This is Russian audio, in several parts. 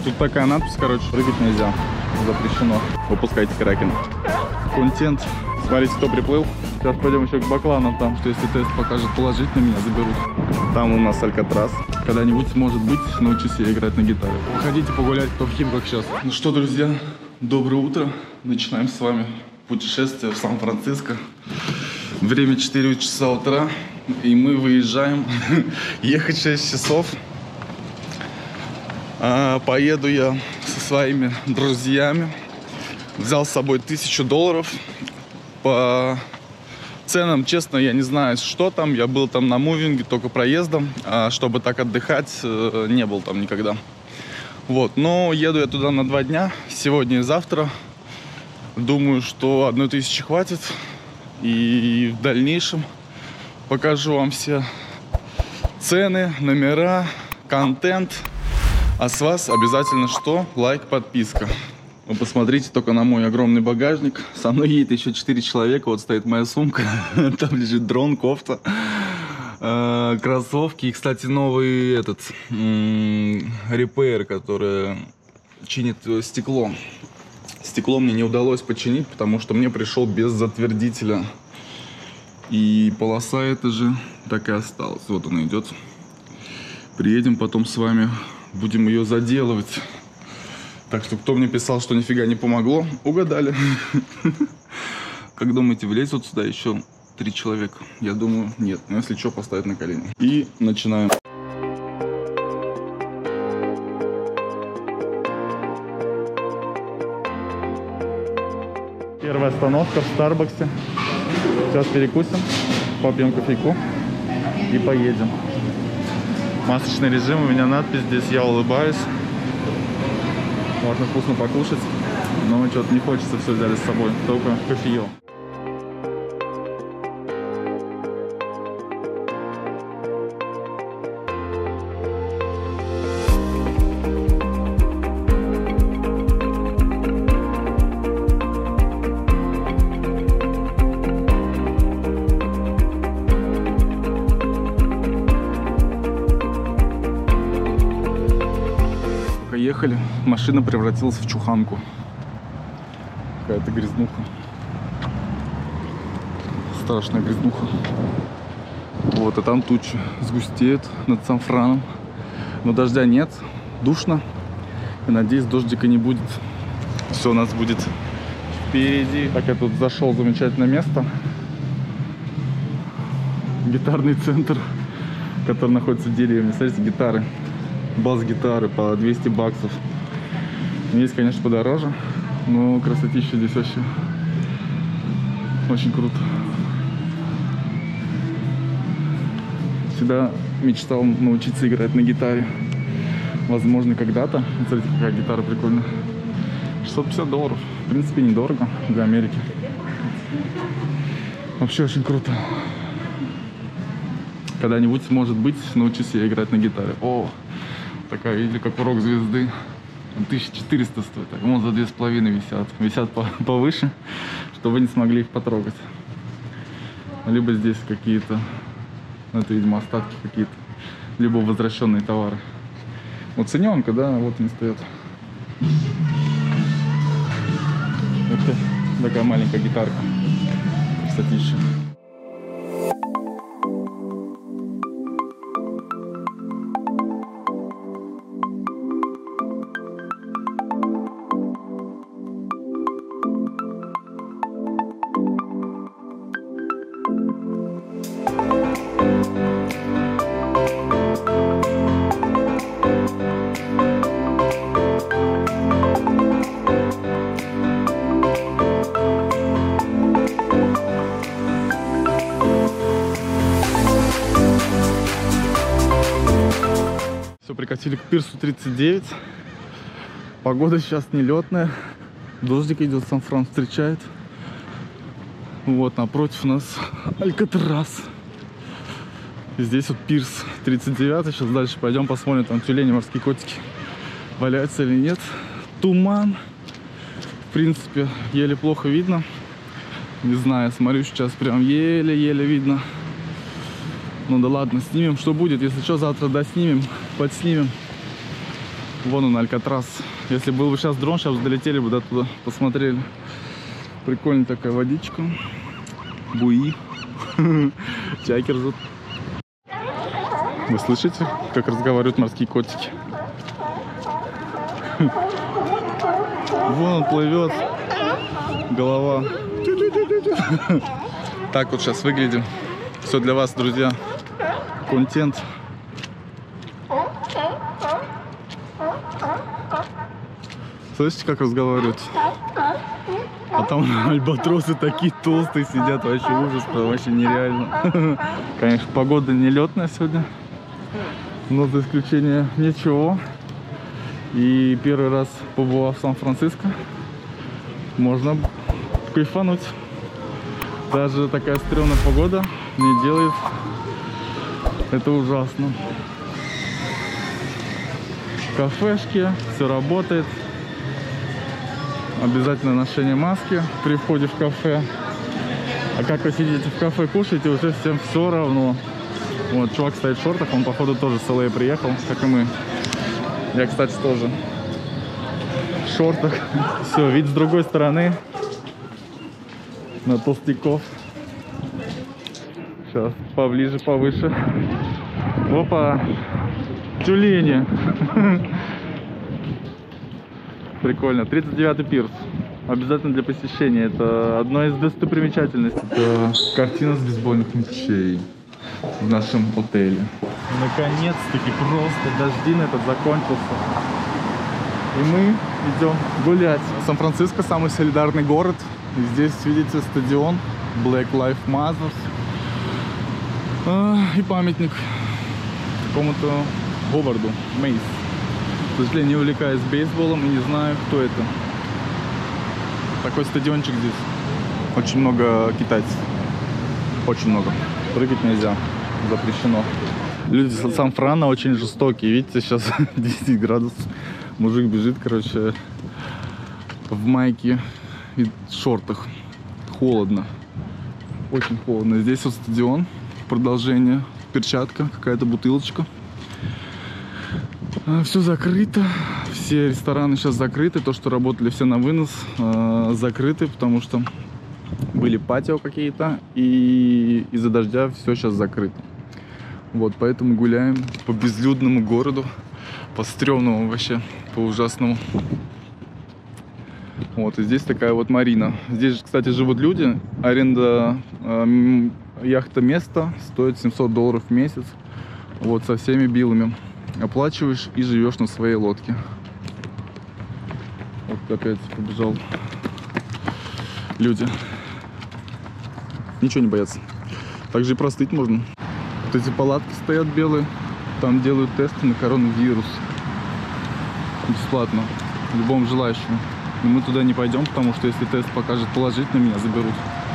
Тут такая надпись, короче, прыгать нельзя. Запрещено. Выпускайте кракен. Контент. Смотрите, кто приплыл. Сейчас пойдем еще к бакланам, там, что если тест покажет положительно, меня заберут. Там у нас Алькатрас. Когда-нибудь, может быть, научусь я играть на гитаре. Выходите погулять, кто в Химках сейчас. Ну что, друзья, доброе утро. Начинаем с вами путешествие в Сан-Франциско. Время 4 часа утра. И мы выезжаем. Ехать 6 часов. Поеду я со своими друзьями. Взял с собой $1000. По ценам, честно, я не знаю, что там. Я был там на мувинге, только проездом. А чтобы так отдыхать, не был там никогда. Вот, но еду я туда на 2 дня. Сегодня и завтра. Думаю, что 1000 хватит. И в дальнейшем покажу вам все цены, номера, контент. А с вас обязательно что? Лайк, подписка. Вы посмотрите только на мой огромный багажник. Со мной едет еще 4 человека. Вот стоит моя сумка. Там лежит дрон, кофта, кроссовки. И, кстати, новый этот репейр, который чинит стекло. Стекло мне не удалось починить, потому что мне пришел без затвердителя. И полоса эта же так и осталась. Вот она идет. Приедем потом с вами. Будем ее заделывать. Так что кто мне писал, что нифига не помогло, угадали. Как думаете, влезут сюда еще 3 человека? Я думаю, нет. Но если что, поставить на колени. И начинаем. Первая остановка в Старбаксе. Сейчас перекусим, попьем кофейку и поедем. Масочный режим, у меня надпись здесь «Я улыбаюсь». Можно вкусно покушать, но что-то не хочется, все взяли с собой, только кофеек. Ехали, машина превратилась в чуханку. Какая-то грязнуха. Страшная грязнуха. Вот, а там тучи сгустеют над Сан-Франом. Но дождя нет, душно. И надеюсь, дождика не будет. Все у нас будет впереди. Так, я тут зашел в замечательное место. Гитарный центр, который находится в деревне. Смотрите, гитары. Бас-гитары по $200. Есть, конечно, подороже, но красотища здесь вообще очень круто. Всегда мечтал научиться играть на гитаре. Возможно, когда-то. Смотрите, какая гитара прикольная. $650. В принципе, недорого для Америки. Вообще очень круто. Когда-нибудь, может быть, научусь я играть на гитаре. О! Такая, видели, как у рок-звезды. 1400 стоит. Так, вон за 2500 висят. Висят повыше, чтобы вы не смогли их потрогать. Либо здесь какие-то, это, видимо, остатки какие-то, либо возвращенные товары. Вот цененка, да, вот они стоят. Это такая маленькая гитарка. Красотища. Прикатили к пирсу 39. Погода сейчас нелетная. Дождик идет, Сан-Фран встречает. Вот напротив у нас Алькатрас. И здесь вот пирс 39. Сейчас дальше пойдем посмотрим, там тюлени, морские котики валяются или нет. Туман. В принципе, еле плохо видно. Не знаю, смотрю сейчас прям еле-еле видно. Ну да ладно, снимем, что будет. Если что, завтра доснимем, подснимем. Вон он, Алькатрас. Если был бы сейчас дрон, сейчас долетели бы до туда, посмотрели. Прикольная такая водичка. Буи. Чайки ржут. Вы слышите, как разговаривают морские котики? Вон он плывет. Голова. Так вот сейчас выглядим. Все для вас, друзья. Контент. Слышите, как разговаривают? А там альбатросы такие толстые сидят, вообще ужас, вообще нереально. Конечно, погода нелетная сегодня, но за исключением ничего. И первый раз побывав в Сан-Франциско, можно кайфануть. Даже такая стрёмная погода не делает это ужасно. Кафешки, все работает. Обязательно ношение маски при входе в кафе. А как вы сидите в кафе, кушаете, уже всем все равно. Вот, чувак стоит в шортах, он, походу, тоже с LA приехал, как и мы. Я, кстати, тоже в шортах. Все, вид с другой стороны. На толстяков. Сейчас, поближе, повыше. Опа! Тюлени! Прикольно. 39-й пирс. Обязательно для посещения. Это одна из достопримечательностей. Это картина с бейсбольных мячей в нашем отеле. Наконец-таки просто дождин этот закончился. И мы идем гулять. Сан-Франциско самый солидарный город. И здесь видите стадион Black Lives Matter. И памятник какому-то Говарду Мейс. К сожалению, не увлекаюсь бейсболом и не знаю, кто это. Такой стадиончик здесь. Очень много китайцев. Очень много. Прыгать нельзя. Запрещено. Люди с Сан-Франа очень жестокие. Видите, сейчас 10 градусов. Мужик бежит, короче, в майке и шортах. Холодно. Очень холодно. Здесь вот стадион. Продолжение. Перчатка. Какая-то бутылочка. Все закрыто, все рестораны сейчас закрыты, то, что работали все на вынос, закрыты, потому что были патио какие-то, и из-за дождя все сейчас закрыто. Вот, поэтому гуляем по безлюдному городу, по стрёмному вообще, по ужасному. Вот, и здесь такая вот марина. Здесь, кстати, живут люди, аренда яхта-места стоит $700 в месяц, вот, со всеми билами. Оплачиваешь и живешь на своей лодке. Вот опять побежал. Люди. Ничего не боятся. Также и простыть можно. Вот эти палатки стоят белые. Там делают тесты на коронавирус. Бесплатно. Любому желающему. Но мы туда не пойдем, потому что если тест покажет положительно, меня заберут.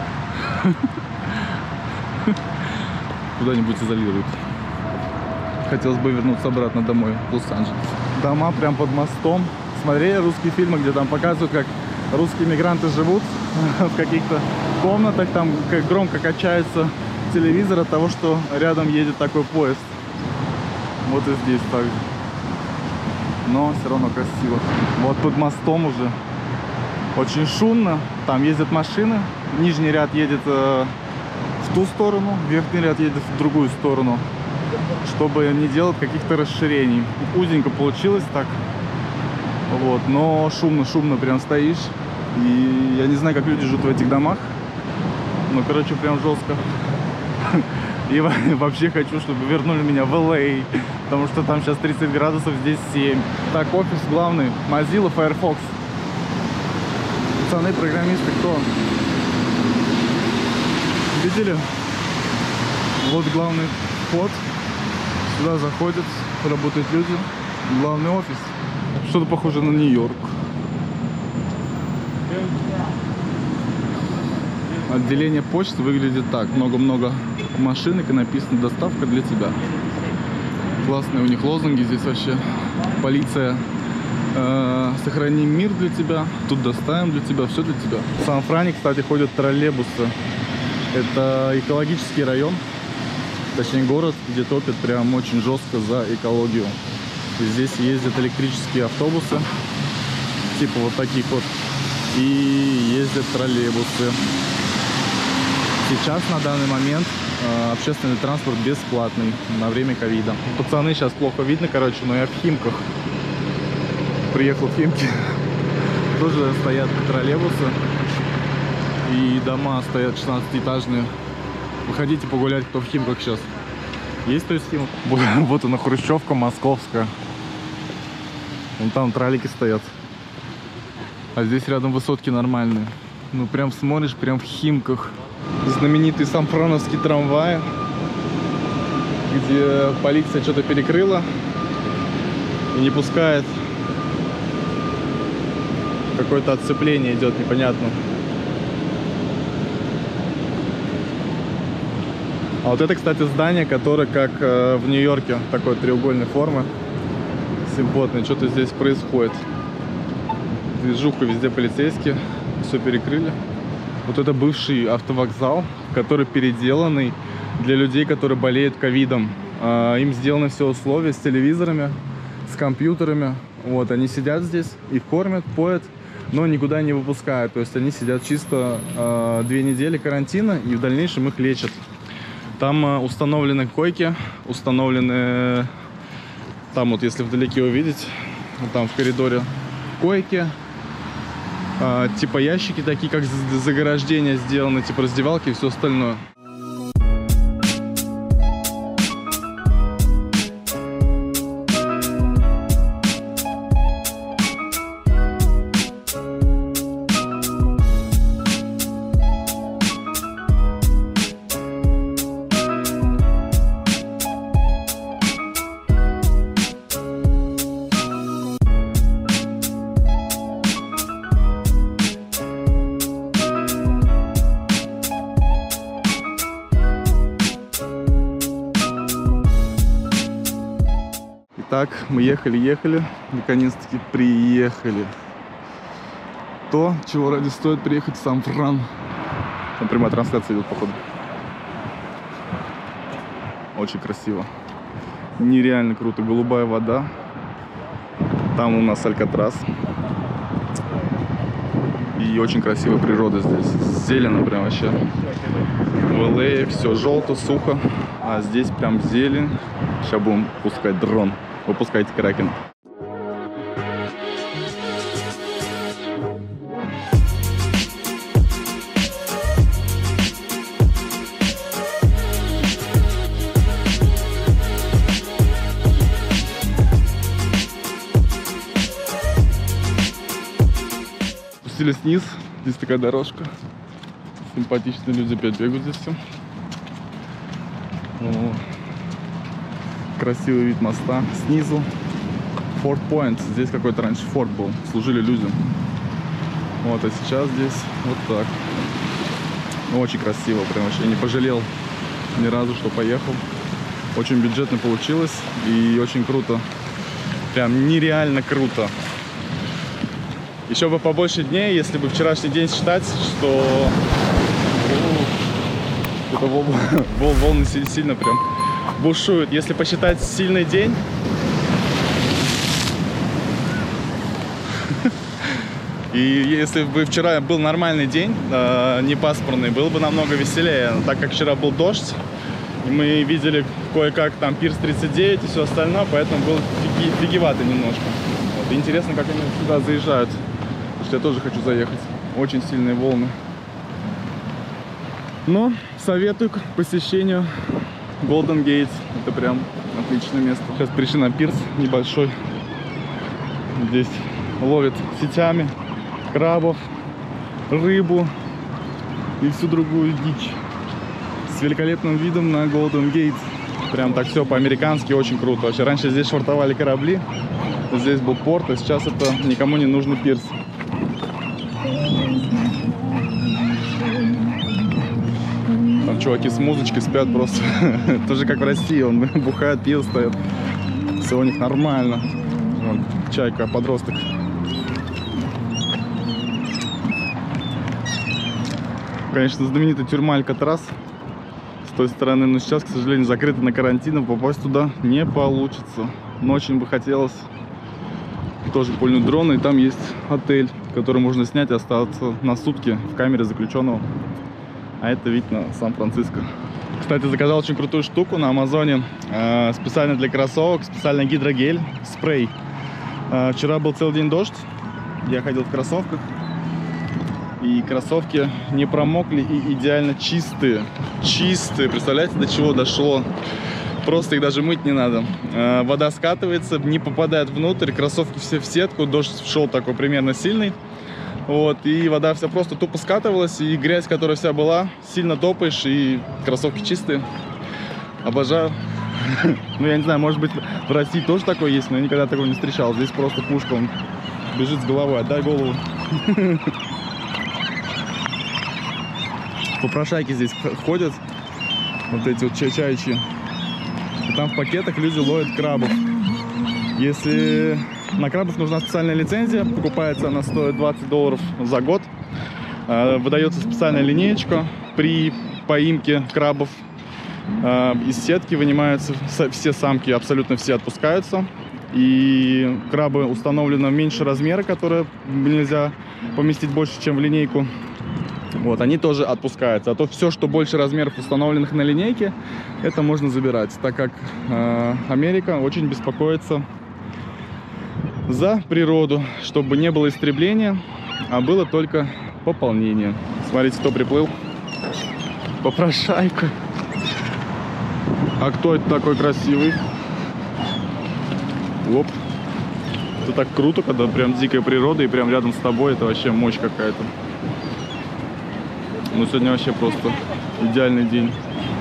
Куда-нибудь изолируют. Хотелось бы вернуться обратно домой, в Лос-Анджелес. Дома прям под мостом. Смотрели русские фильмы, где там показывают, как русские мигранты живут в каких-то комнатах, там как громко качается телевизор от того, что рядом едет такой поезд. Вот и здесь так же. Но все равно красиво. Вот под мостом уже очень шумно. Там ездят машины. Нижний ряд едет в ту сторону, верхний ряд едет в другую сторону, чтобы не делать каких-то расширений. Узенько получилось так. Вот, но шумно прям стоишь. И я не знаю, как люди живут в этих домах. Но, короче, прям жестко. И вообще хочу, чтобы вернули меня в LA. Потому что там сейчас 30 градусов, здесь 7. Так, офис главный. Mozilla Firefox. Пацаны, программисты, кто? Видели? Вот главный вход. Сюда заходят, работают люди. Главный офис. Что-то похоже на Нью-Йорк. Отделение почты выглядит так. Много-много машинок и написано «Доставка для тебя». Классные у них лозунги здесь вообще. Полиция, сохраним мир для тебя. Тут доставим для тебя, все для тебя. В Сан-Фране, кстати, ходят троллейбусы. Это экологический район. Точнее, город, где топят прям очень жестко за экологию. И здесь ездят электрические автобусы, типа вот таких вот, и ездят троллейбусы. Сейчас, на данный момент, общественный транспорт бесплатный на время ковида. Пацаны, сейчас плохо видно, короче, но я в Химках. Приехал в Химки. Тоже стоят троллейбусы. И дома стоят 16-этажные. Выходите погулять, кто в Химках сейчас. Есть кто из Химок? Вот она, Хрущевка московская. Вон там троллейки стоят. А здесь рядом высотки нормальные. Ну прям смотришь, прям в Химках. Знаменитый самфроновский трамвай, где полиция что-то перекрыла и не пускает. Какое-то отцепление идет, непонятно. А вот это, кстати, здание, которое как в Нью-Йорке, такой треугольной формы, симпотное. Что-то здесь происходит. Движуха, везде полицейские, все перекрыли. Вот это бывший автовокзал, который переделанный для людей, которые болеют ковидом. Им сделаны все условия с телевизорами, с компьютерами. Вот, они сидят здесь, их кормят, поят, но никуда не выпускают. То есть они сидят чисто 2 недели карантина, и в дальнейшем их лечат. Там установлены койки, установлены, там вот если вдалеке увидеть, вот там в коридоре койки. Типа ящики такие, как заграждения сделаны, типа раздевалки и все остальное. Так, мы ехали, наконец-таки приехали. То, чего ради стоит приехать в Сан-Фран. Там прямая трансляция идет, походу. Очень красиво. Нереально круто. Голубая вода. Там у нас Алькатрас. И очень красивая природа здесь. Зелено прям вообще. В Л.А. все желто, сухо. А здесь прям зелень. Сейчас будем пускать дрон. Выпускайте кракен. Спустились вниз. Здесь такая дорожка. Симпатичные люди опять бегают здесь все. Красивый вид моста. Снизу Форт Пойнт. Здесь какой-то раньше форт был. Служили людям. Вот, а сейчас здесь вот так. Очень красиво. Прям вообще не пожалел ни разу, что поехал. Очень бюджетно получилось. И очень круто. Прям нереально круто. Еще бы побольше дней, если бы вчерашний день считать, что это волны сильно прям бушуют. Если посчитать сильный день, и если бы вчера был нормальный день, не пасмурный, было бы намного веселее. Но так как вчера был дождь, и мы видели кое-как там пирс 39 и все остальное, поэтому было фигевато немножко. Вот. И интересно, как они сюда заезжают, потому что я тоже хочу заехать. Очень сильные волны. Но советую к посещению Golden Gate. Это прям отличное место. Сейчас пришли на пирс небольшой. Здесь ловят сетями крабов, рыбу и всю другую дичь. С великолепным видом на Golden Gate. Прям так все по-американски, очень круто. Вообще раньше здесь швартовали корабли. Здесь был порт, а сейчас это никому не нужный пирс. Чуваки с музычкой спят просто. Тоже как в России. Он бухает, пиво стоит. Все у них нормально. Вон, чайка, подросток. Конечно, знаменитая тюрьма Алькатрас. той стороны, но сейчас, к сожалению, закрыто на карантин, попасть туда не получится. Но очень бы хотелось тоже пульнуть дрон, и там есть отель, который можно снять и остаться на сутки в камере заключенного. А это вид на Сан-Франциско. Кстати, заказал очень крутую штуку на Амазоне, специально для кроссовок, специально гидрогель, спрей. Вчера был целый день дождь, я ходил в кроссовках, и кроссовки не промокли и идеально чистые. Чистые, представляете, до чего дошло? Просто их даже мыть не надо. Вода скатывается, не попадает внутрь, кроссовки все в сетку, дождь шел такой примерно сильный. Вот, и вода вся просто тупо скатывалась, и грязь, которая вся была, сильно топаешь, и кроссовки чистые. Обожаю. Ну, я не знаю, может быть, в России тоже такое есть, но я никогда такого не встречал. Здесь просто пушка, он бежит с головой, отдай голову. Попрошайки здесь ходят, вот эти вот чаичи. И там в пакетах люди ловят крабов. Если на крабов нужна специальная лицензия, покупается она, стоит $20 за год. Выдается специальная линеечка. При поимке крабов из сетки вынимаются все самки, абсолютно все отпускаются. И крабы установлены меньше размера, которые нельзя поместить больше, чем в линейку. Вот, они тоже отпускаются. А то все, что больше размеров, установленных на линейке, это можно забирать, так как Америка очень беспокоится за природу, чтобы не было истребления, а было только пополнение. Смотрите, кто приплыл. Попрошайка. А кто это такой красивый? Оп. Это так круто, когда прям дикая природа и прям рядом с тобой. Это вообще мощь какая-то. Ну, сегодня вообще просто идеальный день.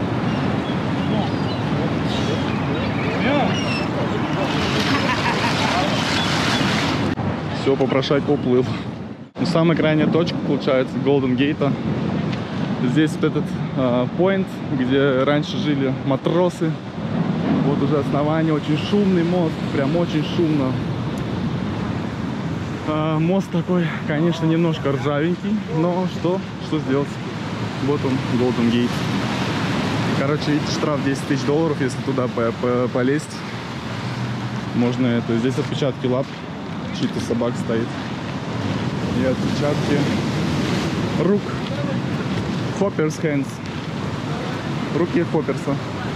Все, попрошайка уплыл. Ну, самая крайняя точка, получается, Golden Gate. Здесь вот этот point, где раньше жили матросы. Вот уже основание, очень шумный мост, прям очень шумно. Мост такой, конечно, немножко ржавенький, но что сделать? Вот он, Golden Gate. Короче, видите, штраф $10 000, если туда полезть. Можно это. Здесь отпечатки лап, чьи-то собак стоит. И отпечатки рук. Hopper's hands. Руки Хопперса.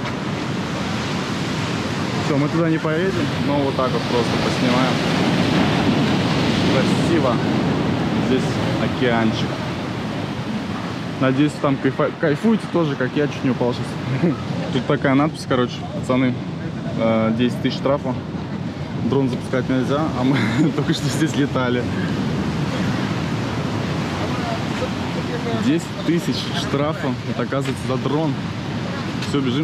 Все, мы туда не поедем, но вот так вот просто поснимаем. Красиво. Здесь океанчик. Надеюсь, там кайфуете тоже, как я, чуть не упал сейчас. Тут такая надпись, короче, пацаны, 10 000 штрафа. Дрон запускать нельзя, а мы только что здесь летали. 10 000 штрафа, это оказывается за дрон. Все, бежим.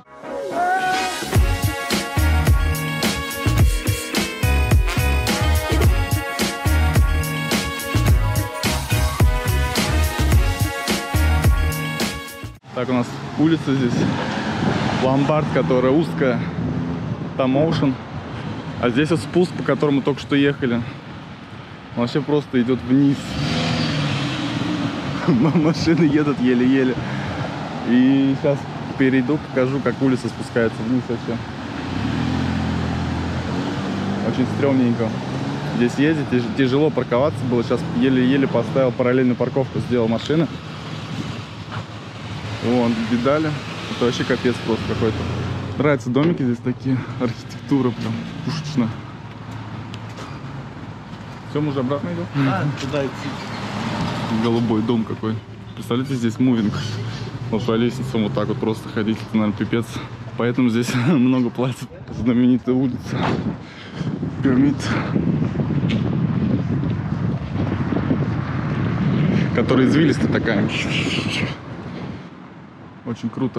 Так, у нас улица здесь, ломбард, которая узкая, там Ocean, а здесь вот спуск, по которому только что ехали. Он вообще просто идет вниз. Машины едут еле-еле. И сейчас перейду, покажу, как улица спускается вниз вообще. Очень стрёмненько. Здесь ездить тяжело парковаться было. Сейчас еле-еле поставил параллельную парковку, сделал машины. Вон, видали? Это вообще капец просто какой-то. Нравятся домики здесь такие, архитектура прям пушечная. Все, мы уже обратно идем? Туда идти. Голубой дом какой. Представляете, здесь мувинг. Вот по лестницам вот так вот просто ходить, это, наверное, пипец. Поэтому здесь много платят. Знаменитая улица. Пирамид. Которая извилистая такая. Очень круто.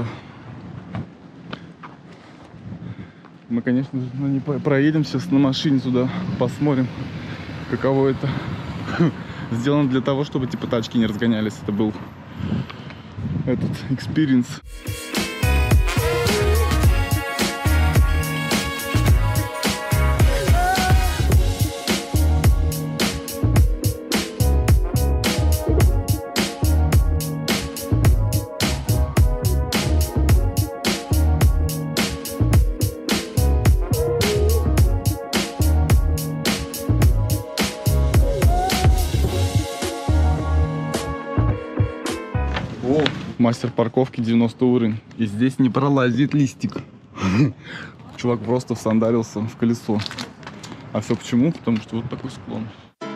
Мы, конечно же, не проедемся на машине туда, посмотрим, каково это. Сделано для того, чтобы типа тачки не разгонялись. Это был этот экспириенс. Мастер парковки 90 уровень. И здесь не пролазит листик. Чувак просто всандарился в колесо. А все почему? Потому что вот такой склон.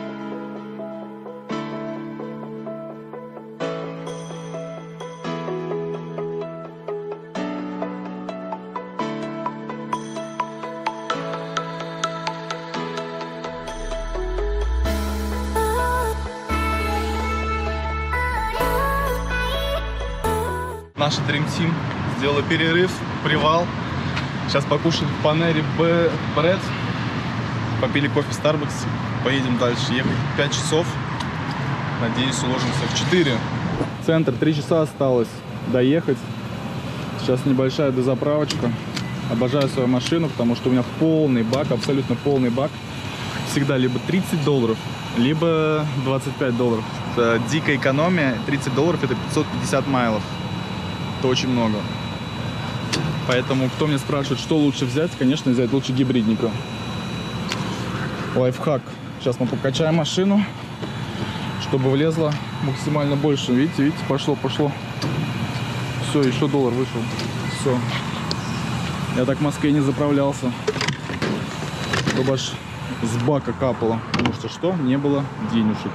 Наша Dream Team сделала перерыв, привал. Сейчас покушаем в Panera Bread. Попили кофе в Starbucks. Поедем дальше. Ехать 5 часов. Надеюсь, уложимся в 4. Центр, 3 часа осталось доехать. Сейчас небольшая дозаправочка. Обожаю свою машину, потому что у меня полный бак, абсолютно полный бак. Всегда либо $30, либо $25. Это дикая экономия. $30 это 550 майлов. Это очень много. Поэтому, кто мне спрашивает, что лучше взять, конечно, взять лучше гибридника. Лайфхак. Сейчас мы покачаем машину, чтобы влезло максимально больше. Видите, пошло. Все, еще $1 вышел. Все. Я так в Москве не заправлялся, чтобы аж с бака капало. Потому что что? Не было денежек.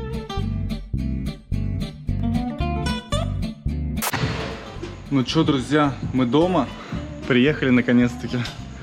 Ну что, друзья, мы дома. Приехали наконец-таки.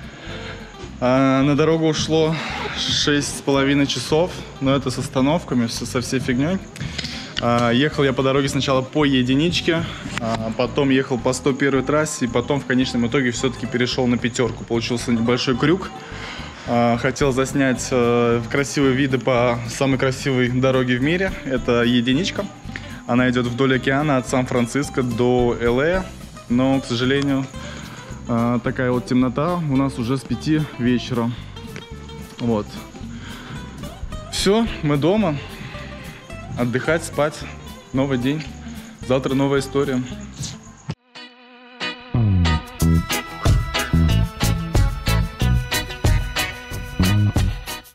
На дорогу ушло 6,5 часов. Но это с остановками, со всей фигней. Ехал я по дороге сначала по единичке, потом ехал по 101 трассе, и потом в конечном итоге все-таки перешел на 5. Получился небольшой крюк. Хотел заснять красивые виды по самой красивой дороге в мире. Это единичка. Она идет вдоль океана от Сан-Франциско до Л.А. Но, к сожалению, такая вот темнота у нас уже с 5 вечера. Вот. Все, мы дома. Отдыхать, спать. Новый день. Завтра новая история.